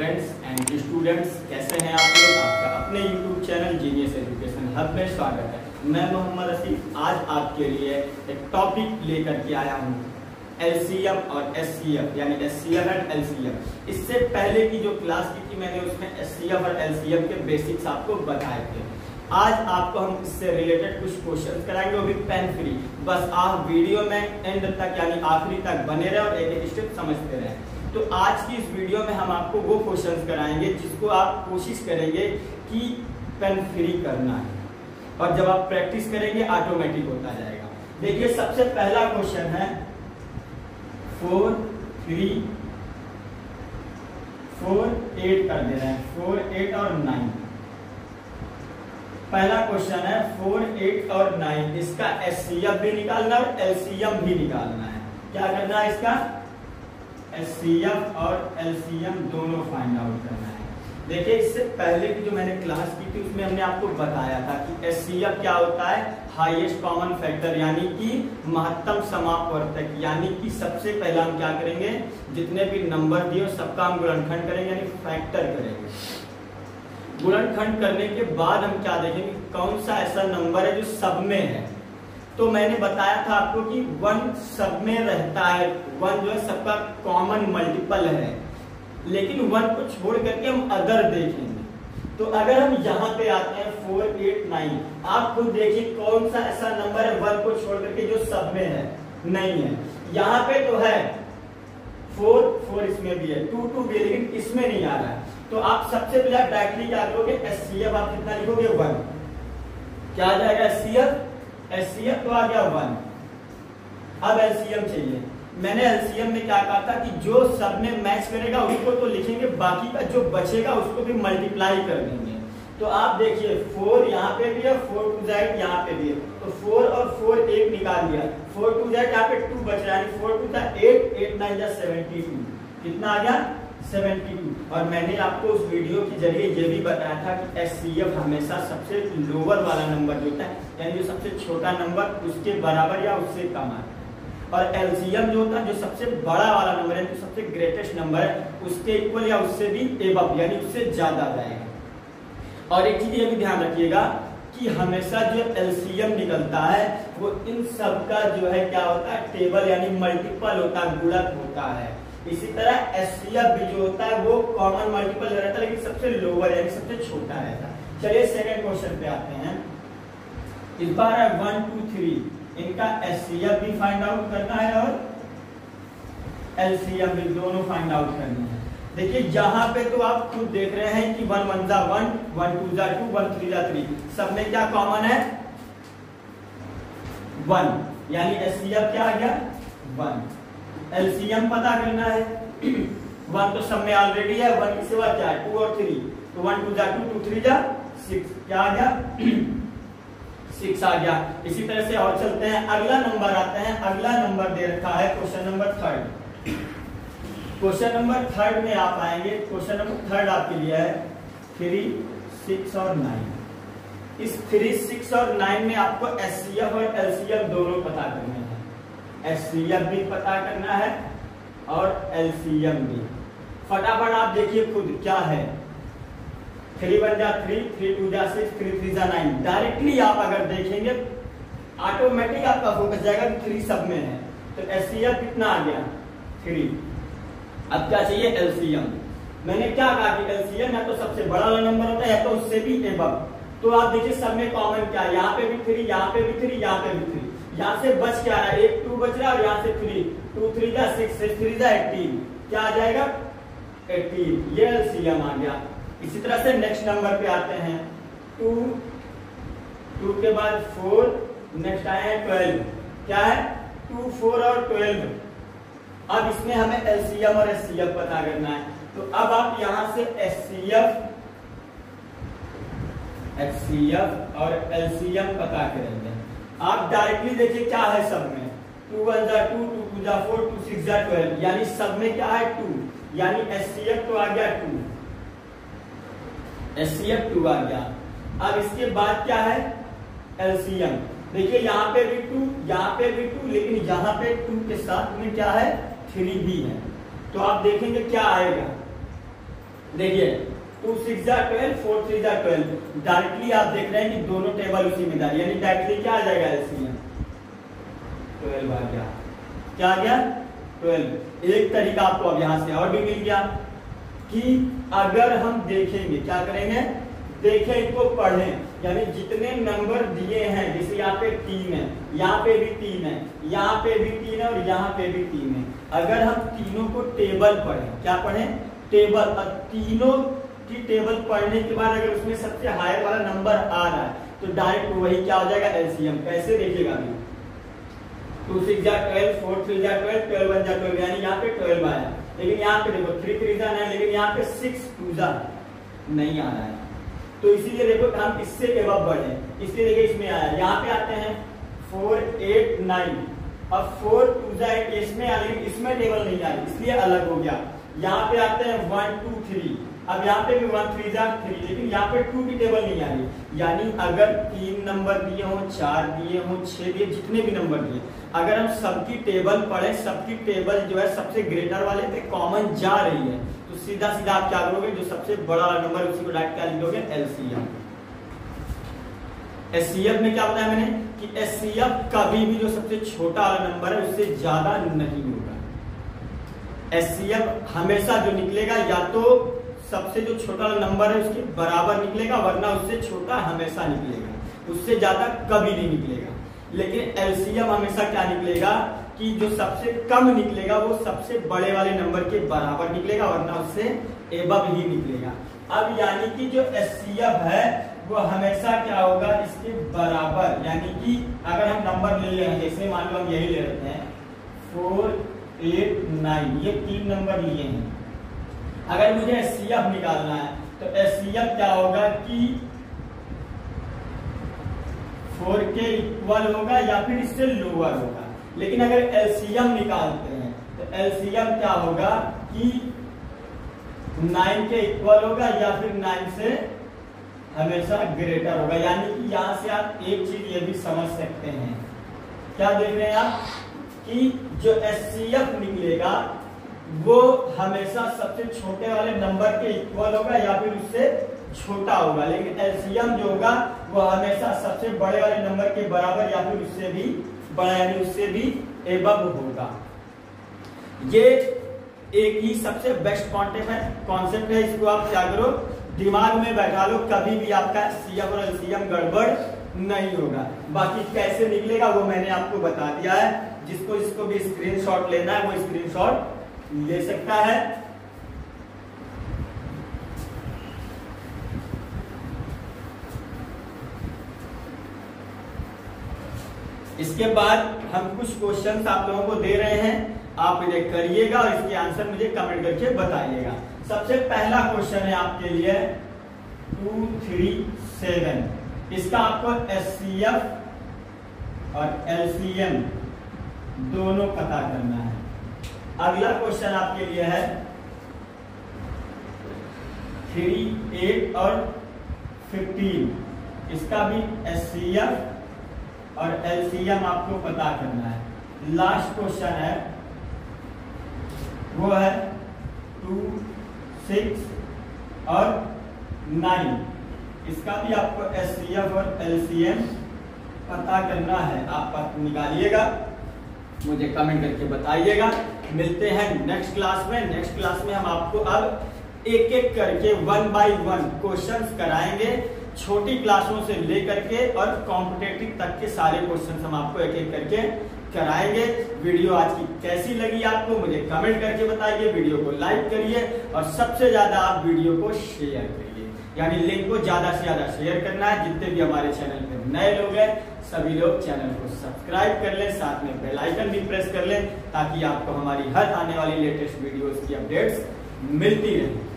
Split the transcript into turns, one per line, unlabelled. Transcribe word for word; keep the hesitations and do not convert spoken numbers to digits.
Friends and students, कैसे हैं आप लोग। आपका अपने YouTube channel genius education hub में स्वागत है। मैं मोहम्मद रफीक आज आपके लिए एक टॉपिक लेकर के आया हूँ, एलसीएम और एचसीएफ, यानी एचसीएफ एंड एलसीएम। इससे पहले की जो क्लास की थी मैंने उसमें एचसीएफ और एलसीएम के बेसिक्स आपको बताए थे। आज आपको हम इससे रिलेटेड कुछ क्वेश्चंस कराएंगे, वो भी पेन फ्री। बस आप वीडियो में एंड तक यानी आखिरी तक बने रहे और एक एक स्टेप समझते रहे। तो आज की इस वीडियो में हम आपको वो क्वेश्चंस कराएंगे जिसको आप कोशिश करेंगे कि पेन फ्री करना है, और जब आप प्रैक्टिस करेंगे ऑटोमेटिक होता जाएगा। देखिए सबसे पहला क्वेश्चन है फोर थ्री फोर एट कर दे रहे हैं, फोर एट और नाइन। पहला क्वेश्चन है फोर एट और नाइन, इसका एचसीएफ भी निकालना है और एलसीएम भी निकालना है। क्या करना है, इसका एचसीएफ और एलसीएम दोनों फाइंड आउट करना है। देखिए इससे पहले की जो मैंने क्लास की थी उसमें हमने आपको बताया था कि एचसीएफ क्या होता है, हाईएस्ट कॉमन फैक्टर, यानी कि महत्तम समापवर्तक। यानी कि सबसे पहला हम क्या करेंगे, जितने भी नंबर दिए सबका हम गुणनखंड करेंगे यानी फैक्टर करेंगे। गुणनखंड करने के बाद हम क्या देखेंगे, कौन सा ऐसा नंबर है जो सब में है। तो मैंने बताया था आपको कि वन सब में रहता है, वन जो है सबका कॉमन मल्टीपल है, लेकिन वन को छोड़ करके हम अदर देखेंगे। तो अगर हम यहाँ पे आते हैं फोर एट नाइन, आप खुद देखिए कौन सा ऐसा नंबर है वन को छोड़ करके जो सब में है, नहीं है। यहाँ पे तो है फोर, फोर इसमें भी है, टू टू भी है, लेकिन इसमें नहीं आ रहा है। तो आप सबसे पहले डायरेक्टली क्या करोगे, एचसीएफ आप कितना लिखोगे, वन। क्या आ जाएगा एचसीएफ, एचसीएफ तो आ गया वन। अब एलसीएम चाहिए। मैंने एलसीएम में क्या कहा था कि जो सब में मैच करेगा उसको तो लिखेंगे, बाकी का जो बचेगा उसको भी मल्टीप्लाई कर देंगे। तो आप देखिए फोर यहाँ पे भी है, फोर टू जाएगा यहाँ पे भी है, तो फोर और फोर एक निकाल दिया, फोर टू जाएगा यहाँ पे टू बच रहा है, फोर टू जा एट, एट नाइन जा सेवेंटी टू। कितना आ गया, सेवेंटी टू। और मैंने आपको उस वीडियो के जरिए ये भी बताया था कि एचसीएफ हमेशा सबसे लोअर वाला नंबर जो होता है, यानी जो सबसे छोटा नंबर उसके बराबर या उससे कम है, और एलसीएम जो होता है जो सबसे बड़ा वाला नंबर है, जो सबसे ग्रेटेस्ट नंबर है, उसके इक्वल या उससे भी एबव यानी उससे ज्यादा जाएगा। और एक चीज ये भी ध्यान रखिएगा कि हमेशा जो एलसीएम निकलता है वो इन सब का जो है क्या होता है, टेबल यानी मल्टीपल होता है, गुणक होता है। इसी तरह एचसीएफ भी जो होता है वो कॉमन मल्टीपल रहता है, लेकिन सबसे लोअर यानी सबसे छोटा रहता है। चलिए सेकंड क्वेश्चन पे आते हैं। इस बार है वन टू थ्री, इनका एचसीएफ भी फाइंड आउट करना है और एलसीएम भी, दोनों फाइंड आउट करनी है। देखिए यहाँ पे तो आप खुद देख रहे हैं कि वन वन जा वन, वन टू जा टू, वन थ्री जा थ्री, सब में क्या कॉमन है, वन, यानी एचसीएफ क्या आ गया, वन। एलसीएम पता करना है, वन तो सब में ऑलरेडी है, वन के सिवा क्या है, टू और थ्री, तो वन टू जा टू, टू थ्री जा सिक्स, क्या आ गया, सिक्स आ गया। इसी तरह से और चलते हैं, अगला नंबर आते हैं। अगला नंबर दे रखा है question number third. Question number third में आप आएंगे, क्वेश्चन नंबर थर्ड आपके लिए है थ्री सिक्स और नाइन। इस थ्री सिक्स और नाइन में आपको एचसीएफ और एलसीएम दोनों पता करने हैं। एचसीएफ भी पता करना है और एलसीएम भी। फटाफट आप देखिए खुद क्या है, थ्री वन जा थ्री, थ्री टू जा सिक्स, थ्री थ्री जा नाइन। डायरेक्टली आप अगर देखेंगे ऑटोमेटिक आपका फोकस जाएगा कि थ्री सब में है। तो एचसीएफ कितना आ गया, थ्री। अब क्या चाहिए, एलसीएम। मैंने क्या कहा कि एलसीएम या तो सबसे बड़ा वाला नंबर होता है या तो उससे भी एबव। तो आप देखिए सब में कॉमन क्या है, यहाँ पे भी थ्री, यहाँ पे भी थ्री, यहाँ पे भी थ्री। यहाँ से बच क्या रहा है, एक टू बच रहा है और यहाँ से थ्री, टू थ्री जा सिक्स, सिक्स थ्री जा एटीन, क्या आ जाएगा, एटीन। ये एलसीएम आ गया। इसी तरह से नेक्स्ट नंबर पे आते हैं, टू, टू के बाद फोर, नेक्स्ट आए हैं ट्वेल्व। क्या है, टू, फोर और ट्वेल्व। अब इसमें हमें एलसीएम और एचसीएफ पता करना है। तो अब आप यहां से एचसीएफ, एचसीएफ और एलसीएम पता करेंगे। आप डायरेक्टली देखिए क्या है सब में, टू वन जा टू, टू टू जा फोर, टू सिक्स जा ट्वेल्व, यानी सब में क्या है, टू, यानी एचसीएफ तो आ गया टू, एचसीएफ टू आ गया। अब इसके बाद क्या है, एलसीएम। देखिए यहाँ पे भी टू, यहाँ पे भी टू, लेकिन यहाँ पे टू के साथ में क्या है, थ्री भी है। तो आप देखेंगे क्या आएगा, देखिए टू सिक्स जा ट्वेल्व, फोर थ्री जा ट्वेल्व, डायरेक्टली आप देख रहे हैं कि दोनों टेबल उसी में डाल, यानी डायरेक्टली क्या आ जाएगा एलसीएम ट्वेल्व आ गया। क्या आ गया ट्वेल्व। एक तरीका आपको अब यहां से और भी मिल गया कि अगर हम देखेंगे क्या करेंगे, देखें इनको पढ़ें, यानी जितने नंबर दिए हैं, जैसे यहाँ पे तीन है, यहाँ पे भी तीन है, यहाँ पे भी तीन है और यहाँ पे भी तीन है, अगर हम तीनों को टेबल पढ़ें, क्या पढ़ें टेबल, और तीनों की टेबल पढ़ने के बाद अगर उसमें सबसे हायर वाला नंबर आ रहा है तो डायरेक्ट वही क्या हो जाएगा एलसीएम। कैसे देखिएगा अभी, टू सिक्स जा ट्वेल्व, फोर थ्री जा ट्वेल्व, ट्वेल्व वन जा ट्वेल्व, यानी यहाँ पे ट्वेल्व आया, लेकिन यहाँ पे देखो थ्री थ्री जा है, लेकिन यहाँ पे सिक्स टू जा नहीं आ रहा है, तो इसीलिए देखो हम इससे एबव बढ़े, इसलिए देखिए इसमें आया। यहाँ पे आते हैं फोर एट नाइन, अब फोर टू जा एट इसमें आ, लेकिन इसमें टेबल नहीं आई इसलिए अलग हो गया। यहाँ पे आते हैं वन टू थ्री, अब यहाँ पे भी वन थ्री जा थ्री, लेकिन यहाँ पे टू की टेबल नहीं आ रही, यानी अगर तीन नंबर दिए हो, चार दिए हो, छह दिए, जितने भी नंबर दिए, अगर हम सबकी टेबल पढ़े, सबकी टेबल जो है सबसे ग्रेटर वाले पे कॉमन जा रही है, तो सीधा सीधा आप क्या करोगे, जो सबसे बड़ा वाला नंबर उसी को डायरेक्ट क्या लिख दोगे एलसीएम। एचसीएफ में क्या बताया मैंने कि एचसीएफ कभी भी जो सबसे छोटा वाला नंबर है उससे ज्यादा नहीं होगा। एचसीएफ हमेशा जो निकलेगा या तो सबसे जो छोटा वाला नंबर है उसके बराबर निकलेगा, वरना उससे छोटा हमेशा निकलेगा, उससे ज्यादा कभी नहीं निकलेगा। लेकिन एलसीएम हमेशा क्या निकलेगा कि जो सबसे कम निकलेगा वो सबसे बड़े वाले नंबर के बराबर निकलेगा, वरना उससे एबव ही निकलेगा। अब यानी कि जो एचसीएफ है वो हमेशा क्या होगा, इसके बराबर, यानी कि अगर हम नंबर ले लें, जैसे मान लो हम यही ले लेते हैं फोर एट नाइन, ये तीन नंबर लिए हैं, अगर मुझे एचसीएफ निकालना है तो एचसीएफ क्या होगा कि फोर के इक्वल होगा या फिर इससे लोअर होगा। लेकिन अगर एलसीएम निकालते हैं तो एलसीएम क्या होगा कि नाइन के इक्वल होगा या फिर नाइन से हमेशा ग्रेटर होगा। यानी कि यहां से आप एक चीज ये भी समझ सकते हैं, क्या देख रहे हैं आप कि जो एचसीएफ निकलेगा वो हमेशा सबसे छोटे वाले नंबर के इक्वल होगा या फिर उससे छोटा होगा, लेकिन एलसीएम जो होगा वो हमेशा सबसे बड़े वाले नंबर के बराबर या फिर उससे भी बड़ा, यानी उससे भी एबव होगा। ये एक ही सबसे बेस्ट कॉन्सेप्ट है कॉन्सेप्ट है इसको आप क्या करो, दिमाग में बैठा लो, कभी भी आपका एचसीएफ और एलसीएम गड़बड़ नहीं होगा। बाकी कैसे निकलेगा वो मैंने आपको बता दिया है, जिसको जिसको भी स्क्रीनशॉट लेना है वो स्क्रीनशॉट ले सकता है। इसके बाद हम कुछ क्वेश्चंस आप लोगों को दे रहे हैं, आप इन्हें करिएगा और इसके आंसर मुझे कमेंट करके बताइएगा। सबसे पहला क्वेश्चन है आपके लिए टू थ्री सेवन, इसका आपको एचसीएफ और एलसीएम दोनों पता करना है। अगला क्वेश्चन आपके लिए है थ्री एट और फिफ्टीन, इसका भी एचसीएफ और एलसीएम आपको पता करना है। लास्ट क्वेश्चन है वो है टू सिक्स और नाइन, इसका भी आपको एचसीएफ और एलसीएम पता करना है। आप निकालिएगा, मुझे कमेंट करके बताइएगा। मिलते हैं नेक्स्ट क्लास में। नेक्स्ट क्लास में हम आपको अब एक एक करके वन बाय वन क्वेश्चंस कराएंगे, छोटी क्लासों से लेकर के और कॉम्पिटेटिव तक के सारे क्वेश्चंस हम आपको एक एक करके कराएंगे। वीडियो आज की कैसी लगी आपको मुझे कमेंट करके बताइए, वीडियो को लाइक करिए और सबसे ज्यादा आप वीडियो को शेयर करिए, यानी लिंक को ज्यादा से ज्यादा शेयर करना है। जितने भी हमारे चैनल पे नए लोग हैं सभी लोग चैनल को सब्सक्राइब कर लें, साथ में बेल आइकन भी प्रेस कर लें ताकि आपको हमारी हर आने वाली लेटेस्ट वीडियोस की अपडेट्स मिलती रहे।